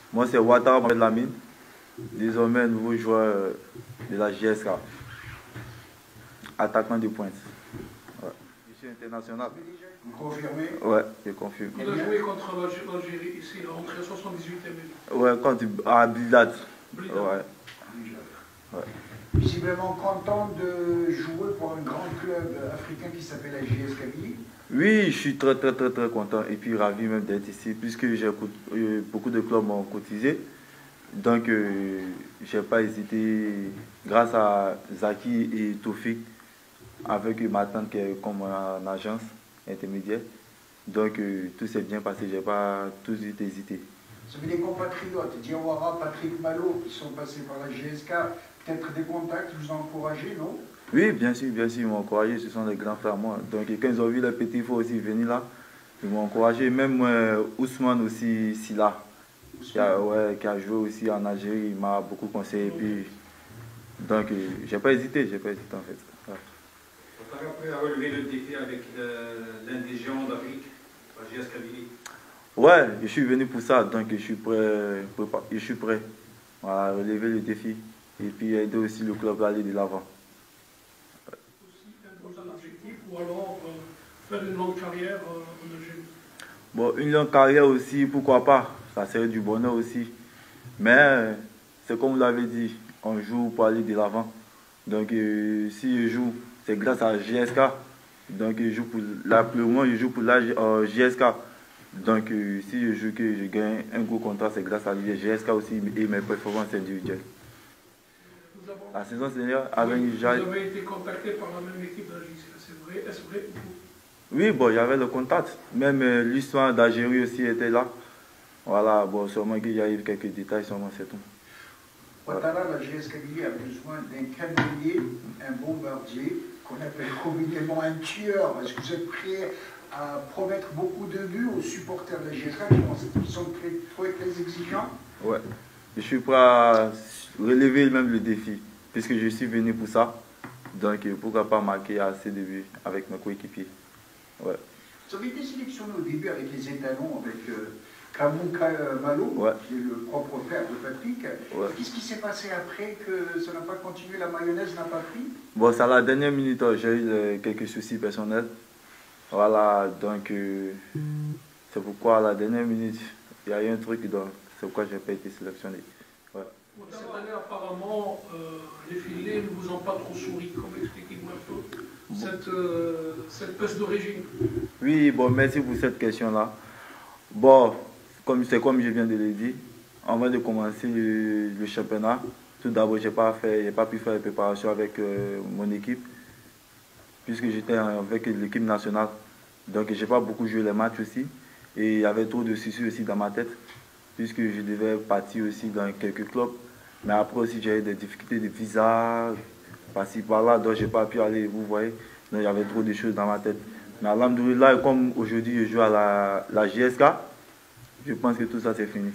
Moi, c'est Ouattara Mohamed Lamine, désormais nouveau joueur de la JSK, attaquant de pointe. Ouais. Je suis international. Vous confirmez? Ouais, je confirme. Il a joué contre l'Algérie ici, il est rentré à 78e minute. Ouais, contre Blidad. Ouais. Ouais. Visiblement content de jouer pour un grand club africain qui s'appelle la JS Kabylie. Oui, je suis très content et puis ravi même d'être ici puisque beaucoup de clubs m'ont cotisé. Donc, je n'ai pas hésité grâce à Zaki et Toufik avec ma tante qui est comme en agence intermédiaire. Donc, tout s'est bien passé, je n'ai pas tout de suite hésité. Vous avez des compatriotes, Diawara, Patrick Malo, qui sont passés par la GSK, peut-être des contacts, vous encouragez, non? Oui, bien sûr, ils m'ont encouragé, ce sont des grands frères moi. Donc quand ils ont vu les petits frères aussi venir là, ils m'ont encouragé. Même Ousmane aussi, Silla, qui a joué aussi en Algérie, il m'a beaucoup conseillé. Puis, donc j'ai pas hésité en fait. Ouais. Après avoir relevé le défi avec l'un des géants d'Afrique, la JS Kabylie. Ouais, je suis venu pour ça, donc je suis prêt à relever le défi et puis aider aussi le club à aller de l'avant. Ou alors faire une longue carrière en Algérie? Bon, une longue carrière aussi, pourquoi pas, ça serait du bonheur aussi. Mais c'est comme vous l'avez dit, on joue pour aller de l'avant. Donc si je joue, c'est grâce à JSK. Donc je joue pour je joue pour la JSK. Donc si je joue que je gagne un gros contrat, c'est grâce à JSK aussi et mes performances individuelles. La saison dernière, vous avez été contacté par la même équipe d'Algérie, c'est vrai? Est-ce vrai ou faux? Oui, bon, il y avait le contact. Même l'histoire d'Algérie aussi était là. Voilà, bon, seulement qu'il y a eu quelques détails, seulement c'est tout. Ouattara, la JS Kabylie a besoin d'un cannonier, un bombardier, qu'on appelle communément un tueur. Est-ce que vous êtes prêt à promettre beaucoup de buts aux supporters de la JSK qui sont très exigeants? Ouais. Je suis prêt à relever même le défi, puisque je suis venu pour ça. Donc pourquoi pas marquer assez de buts avec mes coéquipiers. Ouais. Vous avez été sélectionné au début avec les étalons, avec Kamouka Malo, qui est le propre père de Patrick. Ouais. Qu'est-ce qui s'est passé après que ça n'a pas continué, la mayonnaise n'a pas pris? Bon, c'est à la dernière minute, j'ai eu quelques soucis personnels. Voilà, donc c'est pourquoi à la dernière minute, il y a eu un truc, donc c'est pourquoi je n'ai pas été sélectionné. Ouais. Cette année, apparemment, les filets ne vous ont pas trop souri. Comment expliquez-vous un peu cette baisse de régime? Oui, bon, merci pour cette question-là. Bon, c'est comme je viens de le dire, avant de commencer le championnat, tout d'abord, je n'ai pas pu faire les préparations avec mon équipe, puisque j'étais avec l'équipe nationale. Donc, je n'ai pas beaucoup joué les matchs aussi. Et il y avait trop de soucis aussi dans ma tête, puisque je devais partir aussi dans quelques clubs. Mais après aussi, j'ai eu des difficultés de visa, par-ci, par-là, donc je n'ai pas pu aller, vous voyez. Donc il y avait trop de choses dans ma tête. Mais alhamdoulilah, comme aujourd'hui je joue à la JSK, je pense que tout ça c'est fini.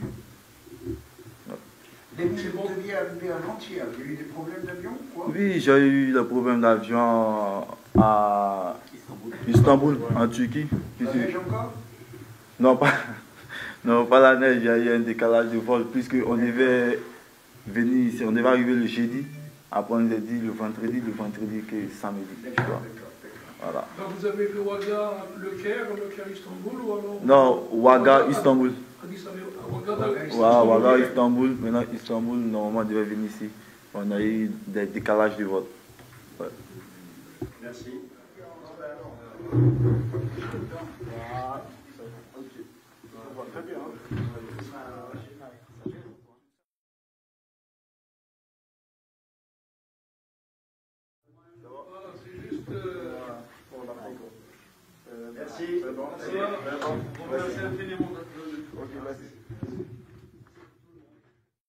Vous deviez arriver avant-hier, il y a eu des problèmes d'avion ou quoi? Oui, j'ai eu des problèmes d'avion à Istanbul, en Turquie. La neige encore? Non, pas la neige, il y a eu un décalage de vol, puisqu'on devait venir ici, on devait arriver le jeudi, après on nous a dit le vendredi que samedi. D'accord. Voilà. Donc vous avez fait Ouaga, le Caire Istanbul ou alors? Non, Ouaga, Istanbul. Ouaga, Istanbul. Istanbul. Maintenant, Istanbul, normalement, on devait venir ici. On a eu des décalages de vol. Ouais. Merci. Très bien. Merci. Merci infiniment. Ok, merci.